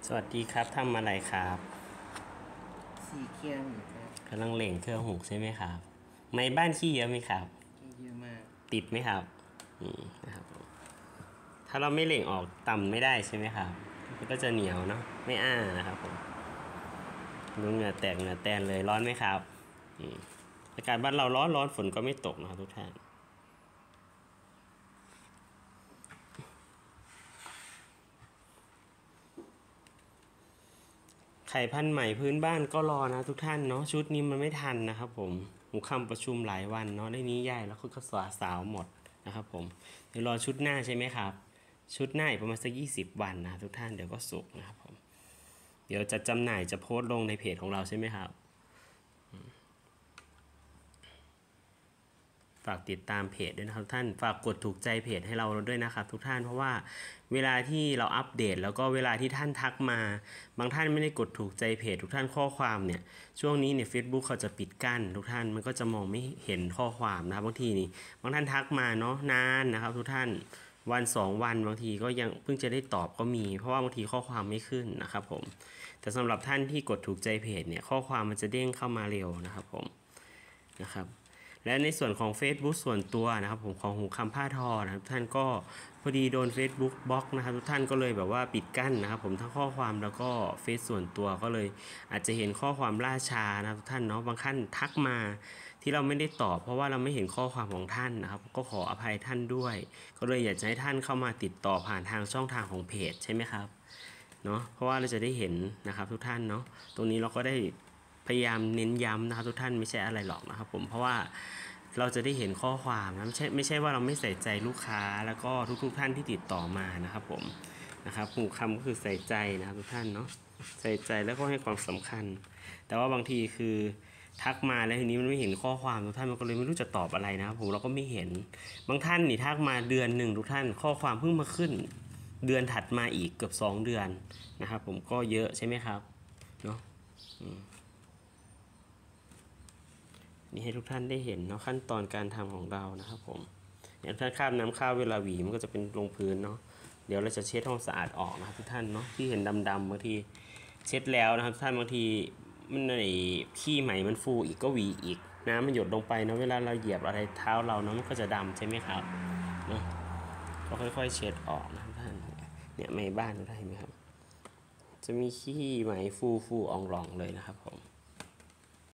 สวัสดีครับทำอะไรครับสีเขียวเหมือนกันกำลังเล่งเครื่องหุงใช่ไหมครับในบ้านขี้เยอะไหมครับเยอะมากติดไหมครับนะครับถ้าเราไม่เล่งออกต่ำไม่ได้ใช่ไหมครับมันก็จะเหนียวเนาะไม่นะครับผมรู้เหงื่อแตกเหงื่อแตนเลยร้อนไหมครับอากาศบ้านเราร้อนฝนก็ไม่ตกนะครับทุกท่านไข่พันธุ์ใหม่พื้นบ้านก็รอนะทุกท่านเนาะชุดนี้มันไม่ทันนะครับผมผมคำประชุมหลายวันเนาะได้นี้ย่ายแล้วก็สาวหมดนะครับผมเดี๋ยวรอชุดหน้าใช่ไหมครับชุดหน้าอีกประมาณสัก20 วันนะทุกท่านเดี๋ยวก็สุกนะครับผมเดี๋ยวจะจำหน่ายจะโพสต์ลงในเพจของเราใช่ไหมครับฝากติดตามเพจด้วยนะครับท่านฝากกดถูกใจเพจให้เราด้วยนะครับทุกท่านเพราะว่าเวลาที่เราอัปเดตแล้วก็เวลาที่ท่านทักมาบางท่านไม่ได้กดถูกใจเพจทุกท่านข้อความเนี่ยช่วงนี้เนี่ย Facebook เขาจะปิดกั้นทุกท่านมันก็จะมองไม่เห็นข้อความนะครับบางทีนี่บางท่านทักมาเนาะนานนะครับทุกท่านวัน2 วันบางทีก็ยังเพิ่งจะได้ตอบก็มีเพราะว่าบางทีข้อความไม่ขึ้นนะครับผมแต่สำหรับท่านที่กดถูกใจเพจเนี่ยข้อความมันจะเด้งเข้ามาเร็วนะครับผมนะครับและในส่วนของ Facebook ส่วนตัวนะครับผมของหูคำผ้าทอนะครับท่านก็พอดีโดน Facebook บล็อกนะครับทุกท่านก็เลยแบบว่าปิดกั้นนะครับผมทั้งข้อความแล้วก็เฟซส่วนตัวก็เลยอาจจะเห็นข้อความล่าช้านะครับทุกท่านเนาะบางท่านทักมาที่เราไม่ได้ตอบเพราะว่าเราไม่เห็นข้อความของท่านนะครับก็ขออภัยท่านด้วยก็เลยอยากจะให้ท่านเข้ามาติดต่อผ่านทางช่องทางของเพจใช่ไหมครับเนาะเพราะว่าเราจะได้เห็นนะครับทุกท่านเนาะตรงนี้เราก็ได้พยายามเน้นย้ำนะครับทุกท่านไม่ใช่อะไรหรอกนะครับผมเพราะว่าเราจะได้เห็นข้อความนะไม่ใช่ว่าเราไม่ใส่ใจลูกค้าแล้วก็ทุกท่านที่ติดต่อมานะครับผมนะครับหูคำก็คือใส่ใจนะครับทุกท่านเนาะใส่ใจแล้วก็ให้ความสำคัญแต่ว่าบางทีคือทักมาแล้วทีนี้มันไม่เห็นข้อความทุกท่านมันก็เลยไม่รู้จะตอบอะไรนะครับผมเราก็ไม่เห็นบางท่านนี่ทักมาเดือนหนึ่งทุกท่านข้อความเพิ่งมาขึ้นเดือนถัดมาอีกเกือบ2 เดือนนะครับผมก็เยอะใช่ไหมครับเนาะนี่ให้ทุกท่านได้เห็นเนาะขั้นตอนการทำของเรานะครับผมอย่างถ้าคราบน้ำข้าวเวลาหวีมันก็จะเป็นลงพื้นเนาะเดี๋ยวเราจะเช็ดห้องสะอาดออกนะครับทุกท่านเนาะที่เห็นดำๆบางทีเช็ดแล้วนะครับท่านบางทีมันในขี้ไหมมันฟูอีกก็หวีอีกน้ำมันหยดลงไปเนาะเวลาเราเหยียบอะไรเท้าเราเนาะมันก็จะดำใช่ไหมครับเนาะก็ค่อยๆเช็ดออกนะทุกท่านเนี่ยในบ้านทุกท่านเห็นไหมครับจะมีขี้ไหมฟูอ่องๆเลยนะครับผม